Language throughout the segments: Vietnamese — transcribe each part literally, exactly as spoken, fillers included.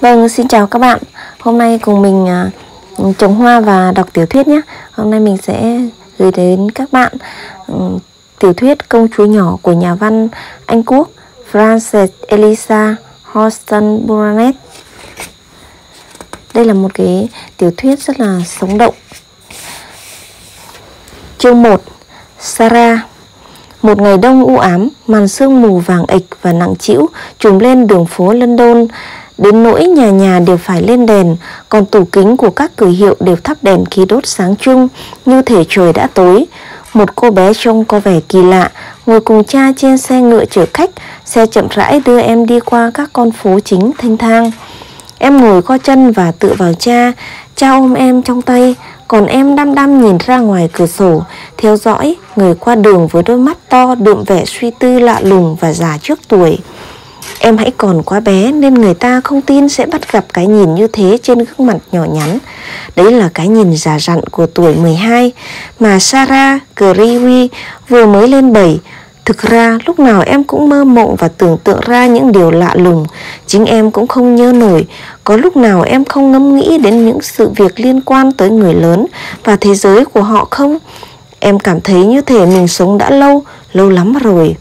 Vâng, xin chào các bạn. Hôm nay cùng mình uh, trồng hoa và đọc tiểu thuyết nhé. Hôm nay mình sẽ gửi đến các bạn um, tiểu thuyết Công chúa nhỏ của nhà văn Anh Quốc Frances Eliza Houston Burnett. Đây là một cái tiểu thuyết rất là sống động. Chương một. Sarah. Một ngày đông u ám, màn sương mù vàng ịch và nặng trĩu trùm lên đường phố London, đến nỗi nhà nhà đều phải lên đèn, còn tủ kính của các cửa hiệu đều thắp đèn khí đốt sáng trưng, như thể trời đã tối. Một cô bé trông có vẻ kỳ lạ, ngồi cùng cha trên xe ngựa chở khách. Xe chậm rãi đưa em đi qua các con phố chính thênh thang. Em ngồi co chân và tựa vào cha, cha ôm em trong tay, còn em đăm đăm nhìn ra ngoài cửa sổ, theo dõi người qua đường với đôi mắt to đượm vẻ suy tư lạ lùng và già trước tuổi. Em hãy còn quá bé nên người ta không tin sẽ bắt gặp cái nhìn như thế trên gương mặt nhỏ nhắn. Đấy là cái nhìn già dặn của tuổi mười hai mà Sarah Crewe vừa mới lên bảy. Thực ra lúc nào em cũng mơ mộng và tưởng tượng ra những điều lạ lùng. Chính em cũng không nhớ nổi. Có lúc nào em không ngẫm nghĩ đến những sự việc liên quan tới người lớn và thế giới của họ không? Em cảm thấy như thể mình sống đã lâu, lâu lắm rồi.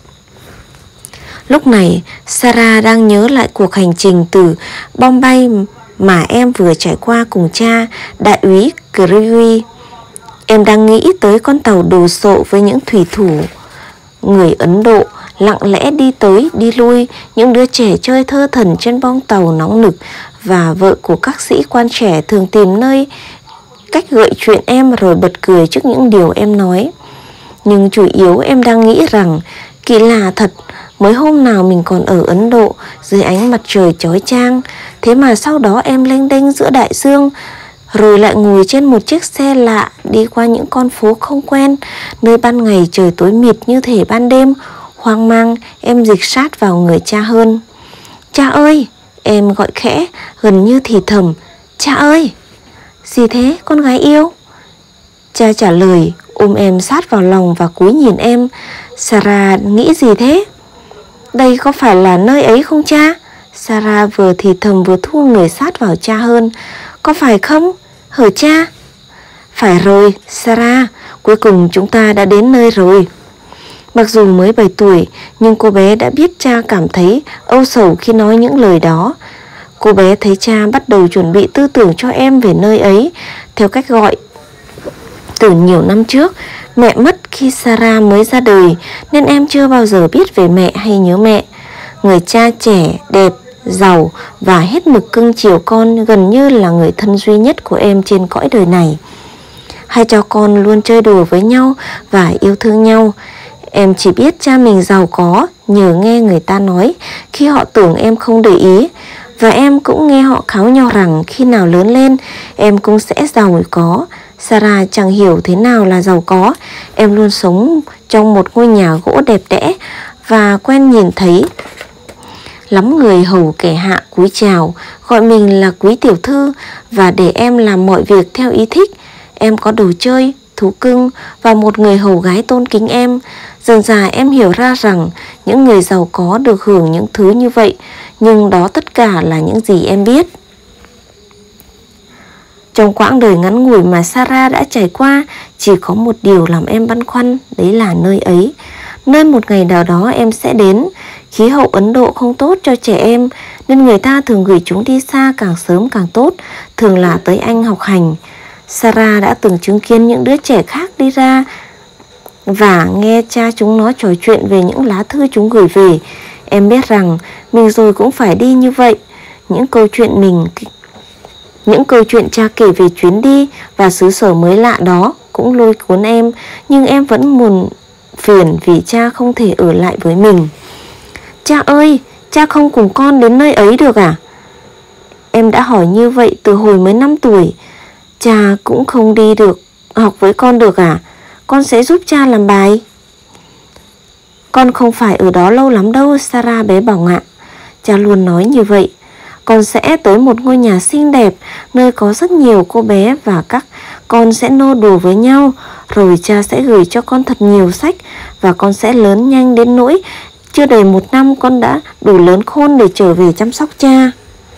Lúc này, Sarah đang nhớ lại cuộc hành trình từ Bombay mà em vừa trải qua cùng cha, đại úy Crewe. Em đang nghĩ tới con tàu đồ sộ với những thủy thủ người Ấn Độ lặng lẽ đi tới đi lui, những đứa trẻ chơi thơ thẩn trên bong tàu nóng nực, và vợ của các sĩ quan trẻ thường tìm nơi cách gợi chuyện em rồi bật cười trước những điều em nói. Nhưng chủ yếu em đang nghĩ rằng kỳ lạ thật, mới hôm nào mình còn ở Ấn Độ dưới ánh mặt trời chói chang, thế mà sau đó em lênh đênh giữa đại dương, rồi lại ngồi trên một chiếc xe lạ đi qua những con phố không quen, nơi ban ngày trời tối mịt như thể ban đêm. Hoang mang, em dịch sát vào người cha hơn. Cha ơi! Em gọi khẽ, gần như thì thầm. Cha ơi! Gì thế, con gái yêu? Cha trả lời, ôm em sát vào lòng và cúi nhìn em. Sarah nghĩ gì thế? Đây có phải là nơi ấy không cha? Sarah vừa thì thầm vừa thu người sát vào cha hơn. Có phải không? Hở cha? Phải rồi, Sarah, cuối cùng chúng ta đã đến nơi rồi. Mặc dù mới bảy tuổi, nhưng cô bé đã biết cha cảm thấy âu sầu khi nói những lời đó. Cô bé thấy cha bắt đầu chuẩn bị tư tưởng cho em về nơi ấy, theo cách gọi. Từ nhiều năm trước, mẹ mất khi Sarah mới ra đời, nên em chưa bao giờ biết về mẹ hay nhớ mẹ. Người cha trẻ, đẹp, giàu và hết mực cưng chiều con gần như là người thân duy nhất của em trên cõi đời này. Hai cha con luôn chơi đùa với nhau và yêu thương nhau. Em chỉ biết cha mình giàu có nhờ nghe người ta nói khi họ tưởng em không để ý, và em cũng nghe họ kháo nhau rằng khi nào lớn lên em cũng sẽ giàu có. Sarah chẳng hiểu thế nào là giàu có. Em luôn sống trong một ngôi nhà gỗ đẹp đẽ và quen nhìn thấy lắm người hầu kẻ hạ cúi chào, gọi mình là quý tiểu thư và để em làm mọi việc theo ý thích. Em có đồ chơi, thú cưng và một người hầu gái tôn kính em. Dần dà em hiểu ra rằng những người giàu có được hưởng những thứ như vậy, nhưng đó tất cả là những gì em biết. Trong quãng đời ngắn ngủi mà Sarah đã trải qua, chỉ có một điều làm em băn khoăn, đấy là nơi ấy. Nơi một ngày nào đó em sẽ đến. Khí hậu Ấn Độ không tốt cho trẻ em, nên người ta thường gửi chúng đi xa càng sớm càng tốt, thường là tới Anh học hành. Sarah đã từng chứng kiến những đứa trẻ khác đi ra và nghe cha chúng nó trò chuyện về những lá thư chúng gửi về. Em biết rằng mình rồi cũng phải đi như vậy. Những câu chuyện mình Những câu chuyện cha kể về chuyến đi và xứ sở mới lạ đó cũng lôi cuốn em, nhưng em vẫn buồn phiền vì cha không thể ở lại với mình. Cha ơi, cha không cùng con đến nơi ấy được à? Em đã hỏi như vậy từ hồi mới năm tuổi. Cha cũng không đi được học với con được à? Con sẽ giúp cha làm bài. Con không phải ở đó lâu lắm đâu, Sarah bé bỏng ạ. Cha luôn nói như vậy. Con sẽ tới một ngôi nhà xinh đẹp, nơi có rất nhiều cô bé và các con sẽ nô đùa với nhau. Rồi cha sẽ gửi cho con thật nhiều sách và con sẽ lớn nhanh đến nỗi chưa đầy một năm con đã đủ lớn khôn để trở về chăm sóc cha.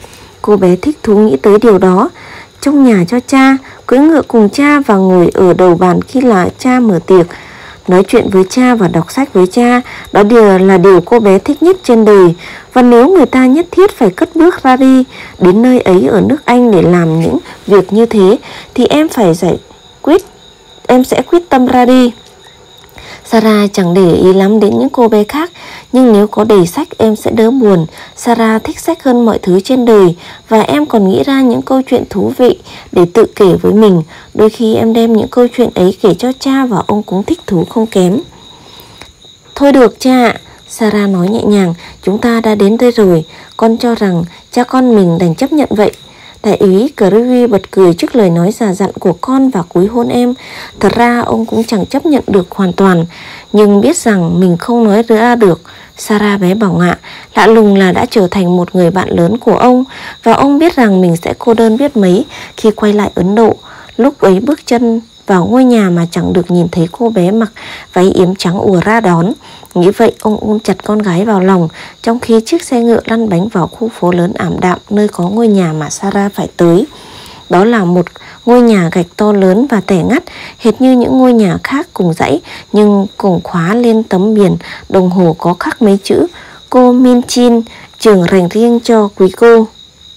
Cô bé thích thú nghĩ tới điều đó. Trong nhà cho cha, cưỡi ngựa cùng cha và ngồi ở đầu bàn khi là cha mở tiệc. Nói chuyện với cha và đọc sách với cha, đó đều là điều cô bé thích nhất trên đời. Và nếu người ta nhất thiết phải cất bước ra đi đến nơi ấy ở nước Anh để làm những việc như thế, thì em phải giải quyết, em sẽ quyết tâm ra đi. Sarah chẳng để ý lắm đến những cô bé khác, nhưng nếu có đầy sách em sẽ đỡ buồn. Sarah thích sách hơn mọi thứ trên đời, và em còn nghĩ ra những câu chuyện thú vị để tự kể với mình. Đôi khi em đem những câu chuyện ấy kể cho cha và ông cũng thích thú không kém. Thôi được cha ạ, Sarah nói nhẹ nhàng, chúng ta đã đến đây rồi, con cho rằng cha con mình đành chấp nhận vậy. Đại úy Creevy bật cười trước lời nói già dặn của con và cúi hôn em. Thật ra ông cũng chẳng chấp nhận được hoàn toàn, nhưng biết rằng mình không nói ra được. Sarah bé bỏng ạ, lạ lùng là đã trở thành một người bạn lớn của ông, và ông biết rằng mình sẽ cô đơn biết mấy khi quay lại Ấn Độ. Lúc ấy bước chân vào ngôi nhà mà chẳng được nhìn thấy cô bé mặc váy yếm trắng ùa ra đón. Nghĩ vậy ông ôm chặt con gái vào lòng, trong khi chiếc xe ngựa lăn bánh vào khu phố lớn ảm đạm nơi có ngôi nhà mà Sarah phải tới. Đó là một ngôi nhà gạch to lớn và tẻ ngắt, hệt như những ngôi nhà khác cùng dãy, nhưng cùng khóa lên tấm biển đồng hồ có khắc mấy chữ Cô Min Chin, trường dành riêng cho quý cô.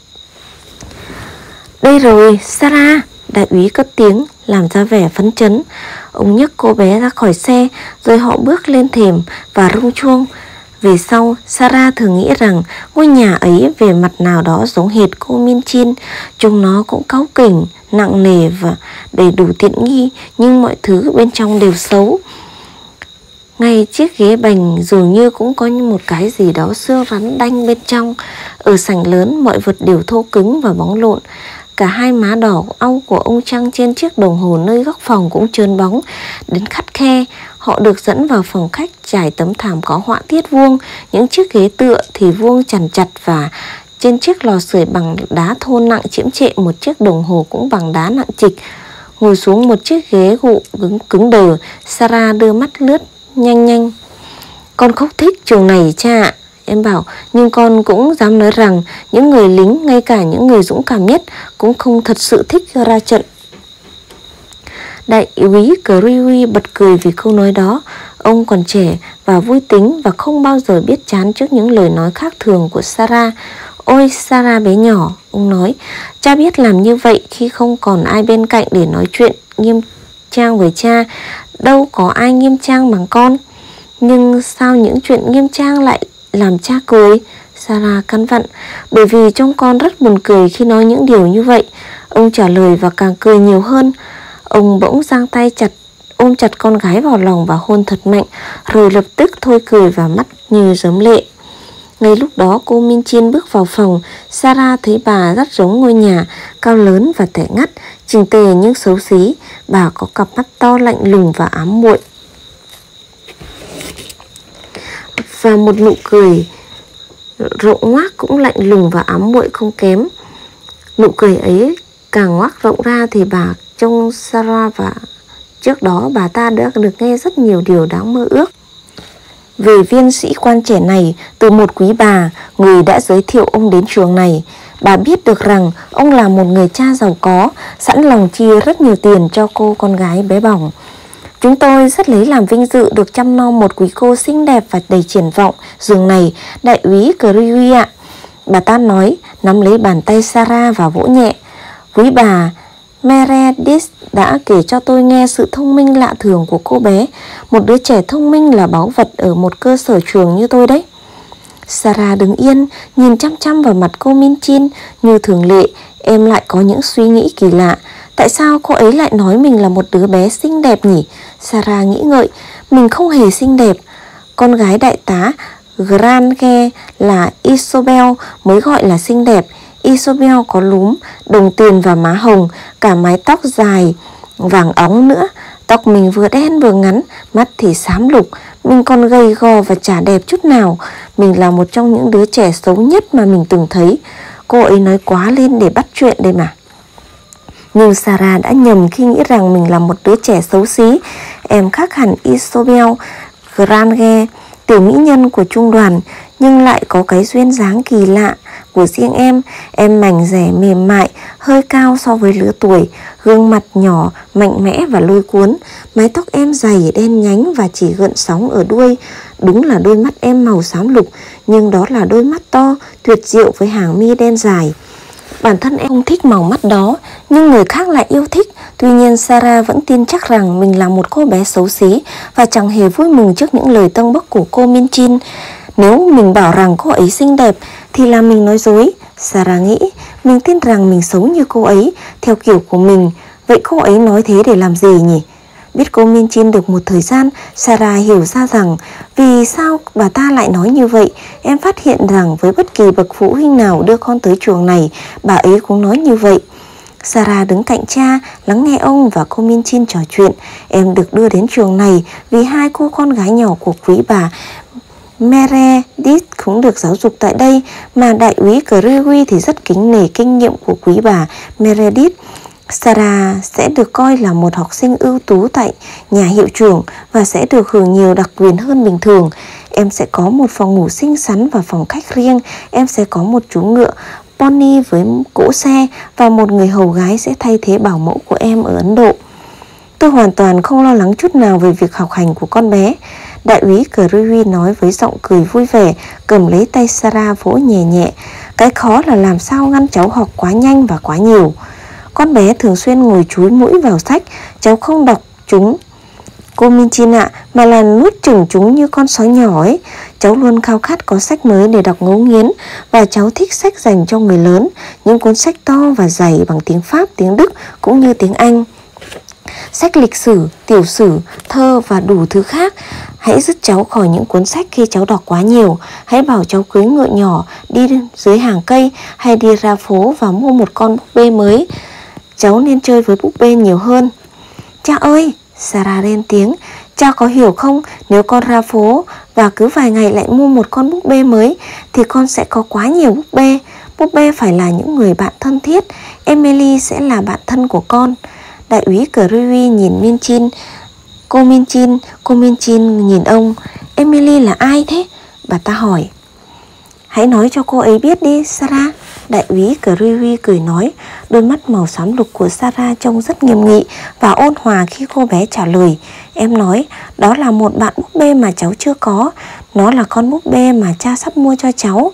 Đây rồi, Sarah, đại úy cất tiếng làm ra vẻ phấn chấn. Ông nhấc cô bé ra khỏi xe, rồi họ bước lên thềm và rung chuông. Về sau, Sarah thường nghĩ rằng ngôi nhà ấy về mặt nào đó giống hệt cô Min Chin. Trông nó cũng cáu kỉnh, nặng nề và đầy đủ tiện nghi, nhưng mọi thứ bên trong đều xấu. Ngay chiếc ghế bành dường như cũng có một cái gì đó xương rắn đanh bên trong. Ở sảnh lớn, mọi vật đều thô cứng và bóng lộn. Cả hai má đỏ au của ông Trăng trên chiếc đồng hồ nơi góc phòng cũng trơn bóng đến khắt khe. Họ được dẫn vào phòng khách trải tấm thảm có họa tiết vuông. Những chiếc ghế tựa thì vuông chằn chặt, và trên chiếc lò sưởi bằng đá thô nặng chiếm trệ một chiếc đồng hồ cũng bằng đá nặng trịch. Ngồi xuống một chiếc ghế gụ cứng, cứng đờ, Sarah đưa mắt lướt nhanh nhanh. Con không thích trường này cha ạ. Em bảo, nhưng con cũng dám nói rằng những người lính, ngay cả những người dũng cảm nhất, cũng không thật sự thích ra trận. Đại úy Creevy bật cười vì câu nói đó. Ông còn trẻ và vui tính và không bao giờ biết chán trước những lời nói khác thường của Sarah. Ôi Sarah bé nhỏ, ông nói, cha biết làm như vậy khi không còn ai bên cạnh để nói chuyện nghiêm trang với cha. Đâu có ai nghiêm trang bằng con. Nhưng sao những chuyện nghiêm trang lại làm cha cười? Sarah căn vặn. Bởi vì trông con rất buồn cười khi nói những điều như vậy. Ông trả lời và càng cười nhiều hơn. Ông bỗng giang tay chặt ôm chặt con gái vào lòng và hôn thật mạnh, rồi lập tức thôi cười và mắt như giấm lệ. Ngay lúc đó cô Min Chin bước vào phòng. Sarah thấy bà rất giống ngôi nhà, cao lớn và tẻ ngắt, chỉnh tề nhưng xấu xí. Bà có cặp mắt to lạnh lùng và ám muội, và một nụ cười rộng ngoác cũng lạnh lùng và ám muội không kém. Nụ cười ấy càng ngoác rộng ra thì bà trông Sarah, và trước đó bà ta đã được nghe rất nhiều điều đáng mơ ước về viên sĩ quan trẻ này từ một quý bà, người đã giới thiệu ông đến trường này. Bà biết được rằng ông là một người cha giàu có, sẵn lòng chia rất nhiều tiền cho cô con gái bé bỏng. Chúng tôi rất lấy làm vinh dự được chăm nom một quý cô xinh đẹp và đầy triển vọng giường này, đại úy Creevy ạ. Bà ta nói, nắm lấy bàn tay Sarah và vỗ nhẹ. Quý bà Meredith đã kể cho tôi nghe sự thông minh lạ thường của cô bé. Một đứa trẻ thông minh là báu vật ở một cơ sở trường như tôi đấy. Sarah đứng yên, nhìn chăm chăm vào mặt cô Min Chin. Như thường lệ, em lại có những suy nghĩ kỳ lạ. Tại sao cô ấy lại nói mình là một đứa bé xinh đẹp nhỉ? Sarah nghĩ ngợi. Mình không hề xinh đẹp. Con gái đại tá Grange là Isobel mới gọi là xinh đẹp. Isobel có lúm, đồng tiền và má hồng, cả mái tóc dài vàng óng nữa. Tóc mình vừa đen vừa ngắn, mắt thì xám lục. Mình còn gầy gò và chả đẹp chút nào. Mình là một trong những đứa trẻ xấu nhất mà mình từng thấy. Cô ấy nói quá lên để bắt chuyện đây mà. Nhưng Sarah đã nhầm khi nghĩ rằng mình là một đứa trẻ xấu xí. Em khác hẳn Isobel Grange. tiểu mỹ nhân của trung đoàn, nhưng lại có cái duyên dáng kỳ lạ của riêng em. Em mảnh dẻ mềm mại, hơi cao so với lứa tuổi, gương mặt nhỏ, mạnh mẽ và lôi cuốn. Mái tóc em dày, đen nhánh và chỉ gợn sóng ở đuôi. Đúng là đôi mắt em màu xám lục, nhưng đó là đôi mắt to, tuyệt diệu với hàng mi đen dài. Bản thân em không thích màu mắt đó, nhưng người khác lại yêu thích. Tuy nhiên Sarah vẫn tin chắc rằng mình là một cô bé xấu xí và chẳng hề vui mừng trước những lời tâng bốc của cô Min Jin. Nếu mình bảo rằng cô ấy xinh đẹp thì là mình nói dối. Sarah nghĩ, mình tin rằng mình sống như cô ấy, theo kiểu của mình. Vậy cô ấy nói thế để làm gì nhỉ? Biết cô Min Jin được một thời gian, Sarah hiểu ra rằng vì sao bà ta lại nói như vậy. Em phát hiện rằng với bất kỳ bậc phụ huynh nào đưa con tới trường này, bà ấy cũng nói như vậy. Sarah đứng cạnh cha, lắng nghe ông và cô Min Jin trò chuyện. Em được đưa đến trường này vì hai cô con gái nhỏ của quý bà Meredith cũng được giáo dục tại đây, mà đại úy Gregory thì rất kính nể kinh nghiệm của quý bà Meredith. Sarah sẽ được coi là một học sinh ưu tú tại nhà hiệu trưởng và sẽ được hưởng nhiều đặc quyền hơn bình thường. Em sẽ có một phòng ngủ xinh xắn và phòng khách riêng. Em sẽ có một chú ngựa pony với cỗ xe và một người hầu gái sẽ thay thế bảo mẫu của em ở Ấn Độ. Tôi hoàn toàn không lo lắng chút nào về việc học hành của con bé, đại úy Gregory nói với giọng cười vui vẻ, cầm lấy tay Sarah vỗ nhẹ nhẹ. Cái khó là làm sao ngăn cháu học quá nhanh và quá nhiều. Con bé thường xuyên ngồi chúi mũi vào sách, cháu không đọc chúng, cô Min Jin ạ, mà là nuốt chửng chúng như con sói nhỏ ấy. Cháu luôn khao khát có sách mới để đọc ngấu nghiến, và cháu thích sách dành cho người lớn, những cuốn sách to và dày bằng tiếng Pháp, tiếng Đức cũng như tiếng Anh. Sách lịch sử, tiểu sử, thơ và đủ thứ khác. Hãy dứt cháu khỏi những cuốn sách khi cháu đọc quá nhiều. Hãy bảo cháu cưỡi ngựa nhỏ, đi dưới hàng cây, hay đi ra phố và mua một con búp bê mới. Cháu nên chơi với búp bê nhiều hơn. Cha ơi, Sarah lên tiếng, cha có hiểu không, nếu con ra phố và cứ vài ngày lại mua một con búp bê mới thì con sẽ có quá nhiều búp bê. Búp bê phải là những người bạn thân thiết. Emily sẽ là bạn thân của con. Đại úy Gregory nhìn Min Jin. Cô Min Jin, cô Min Jin nhìn ông. Emily là ai thế? Bà ta hỏi. Hãy nói cho cô ấy biết đi, Sarah. Đại úy Gregory cười nói. Đôi mắt màu xám lục của Sarah trông rất nghiêm nghị và ôn hòa khi cô bé trả lời. Em nói, đó là một bạn búp bê mà cháu chưa có. Nó là con búp bê mà cha sắp mua cho cháu.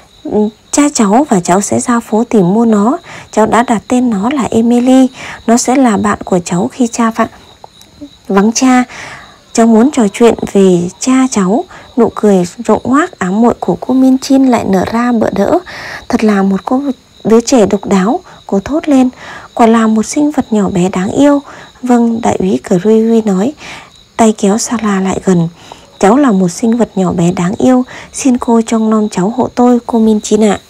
Cha cháu và cháu sẽ ra phố tìm mua nó. Cháu đã đặt tên nó là Emily. Nó sẽ là bạn của cháu khi cha vắng, vắng cha. Cháu muốn trò chuyện về cha cháu. Nụ cười rộng ngoác ám muội của cô Min Jin lại nở ra bỡ đỡ. Thật là một cô đứa trẻ độc đáo, cô thốt lên. Quả là một sinh vật nhỏ bé đáng yêu. Vâng, đại úy Gregory nói, tay kéo Sarah lại gần. Cháu là một sinh vật nhỏ bé đáng yêu. Xin cô trông nom cháu hộ tôi, cô Min Jin ạ.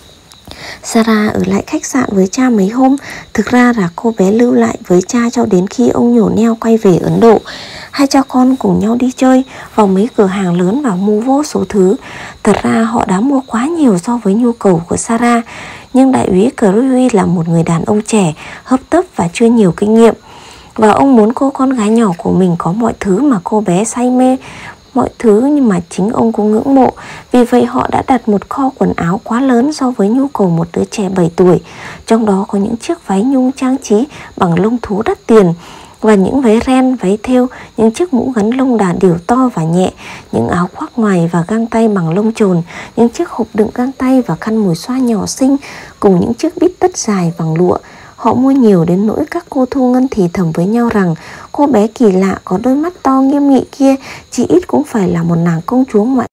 Sarah ở lại khách sạn với cha mấy hôm. Thực ra là cô bé lưu lại với cha cho đến khi ông nhổ neo quay về Ấn Độ. Hai cha con cùng nhau đi chơi vào mấy cửa hàng lớn và mua vô số thứ. Thật ra họ đã mua quá nhiều so với nhu cầu của Sarah. Nhưng đại úy Gregory là một người đàn ông trẻ, hấp tấp và chưa nhiều kinh nghiệm, và ông muốn cô con gái nhỏ của mình có mọi thứ mà cô bé say mê, mọi thứ nhưng mà chính ông cũng ngưỡng mộ. Vì vậy họ đã đặt một kho quần áo quá lớn so với nhu cầu một đứa trẻ bảy tuổi. Trong đó có những chiếc váy nhung trang trí bằng lông thú đắt tiền, và những váy ren, váy thêu, những chiếc mũ gắn lông đà điểu to và nhẹ, những áo khoác ngoài và găng tay bằng lông chồn, những chiếc hộp đựng găng tay và khăn mùi xoa nhỏ xinh, cùng những chiếc bít tất dài bằng lụa. Họ mua nhiều đến nỗi các cô thu ngân thì thầm với nhau rằng cô bé kỳ lạ có đôi mắt to nghiêm nghị kia chỉ ít cũng phải là một nàng công chúa ngoại